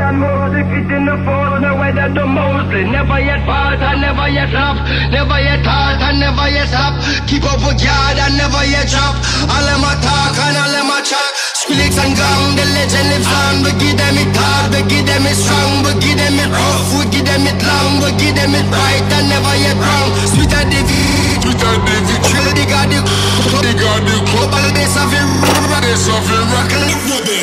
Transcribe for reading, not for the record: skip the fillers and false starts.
and mostly fit in the force, no weather the mostly. Never yet fall and never yet flop, never yet halt and never yet stop. Keep up with God and never yet drop. All them a talk and all them a chat. Skrillex and gang, the legend lives on. We give them it hard, we give them it strong, we give them it rough, we give them it long, we give them it right and never yet wrong. Sweet and the sweet and the chill, they got the global, they have it, rock.